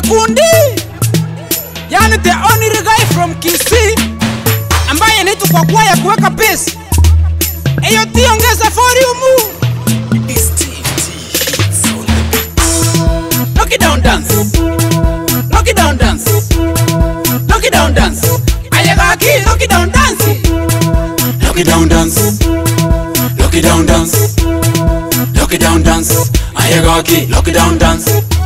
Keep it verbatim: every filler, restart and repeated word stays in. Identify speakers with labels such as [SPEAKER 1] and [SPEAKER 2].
[SPEAKER 1] Nyakundi, yani the only guy from Kisii ambaye anaitwa kwa kwa ya kuweka pesa. Eyo tiongeza volume. Knock it down dance. Knock it down dance. Knock it down dance. Ayagaki, knock it down dance. Knock it down dance. Knock it down dance. Knock it down dance. Ayagaki, knock it down dance.